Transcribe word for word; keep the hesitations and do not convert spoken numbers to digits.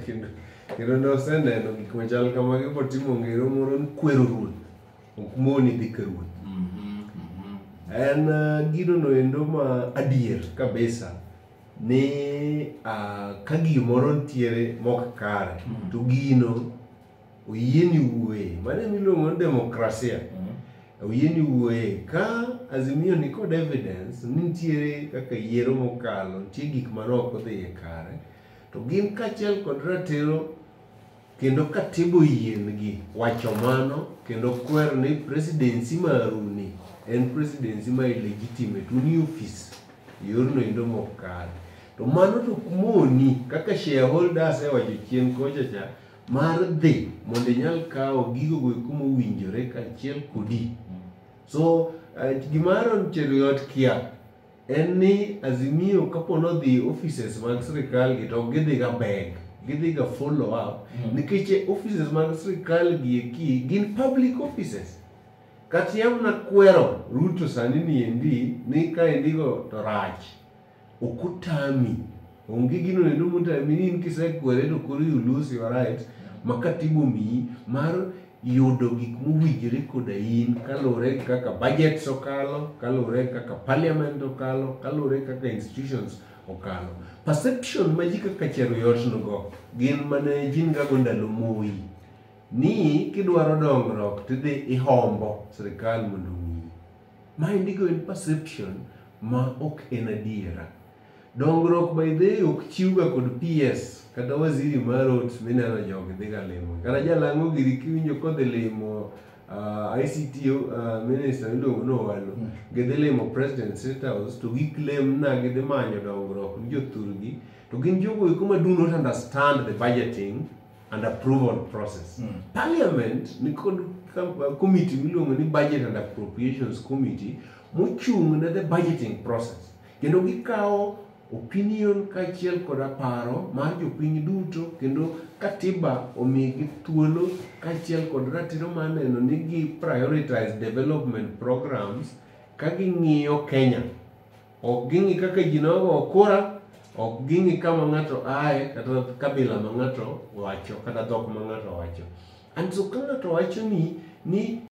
kendo kendo noseneno gik machal kamagi kotimo ngero moro ni Kwero Ruoth ok moni dhi ka ruoth. En uh, gino noendo ma adier kabisa ni uh, ka gimoro ntiere mok kare mm. to gino oyieni wuoye mane miluongo ni demokrasia mm. oyieni wuoye ka Azimio ni kod evidence ni ntiere kaka yiero mokalo nitie gik manok odhiye kare to gin kachiel kod ratiro kendo katibo yiengi wacho mano kendo kwero ni presidency maruni en presidency ma illegitimate uni office yorno endo mok kare to mano to moni kaka shareholders e wacho chien kocha cha mar dhi mondo inyal kawo gigo go kuma owinjore kachiel kodi. So uh, gimaro Cheruiyot kia en ni Azimio kapono dhi offices mag sirikal gi to gidhi ga beg gidhi ga follow up mm. nikech offices mag sirikal gi eki gin public offices. Katiam na Kwero Ruoth sani ni endi ni ka endigo to rach okutami onge gino nendo mutami ni kisekwere to koro you lose your right makatibo mi mar yudo gik mowinjore koda in kalore kaka budget okalo kalore kaka parliament okalo kalore kaka institutions okalo perception ma ji kaka Cheruiyot nogo gin mane jin gago ndalo moi ni kidwaro dongruok tidhi ihombo sirikal mondo ng'i ma indigo in perception ma ok en adiera. Dongruok by the ok chiuga kod P S kata waziri marot mineno jogi dhiga limo kata jalango giri kiwinjo kodhi limo uh, I C T uh, minister iluongo no walo mm. gidhi limo president state house to giklem na gidhi manyo dongruok ni jothurgi to gin jogo kuma do not understand the budgeting and approval process. Mm. Parliament ni kod committee miluongo ni budget and appropriations committee mochung ne the budgeting process kendo gikawo opinion kachiel koda paro mar jopiny duto kendo katiba omigi thuolo kachiel kod ratiro maneno ni gi prioritize development programs ka ging'iyo Kenya. Ok ging'i kaka ji nogo kura, ok ging'i kama ng'ato ae kata kabila ma ng'ato wacho kata dhok ma ng'ato wacho. And so ka ng'ato wacho ni ni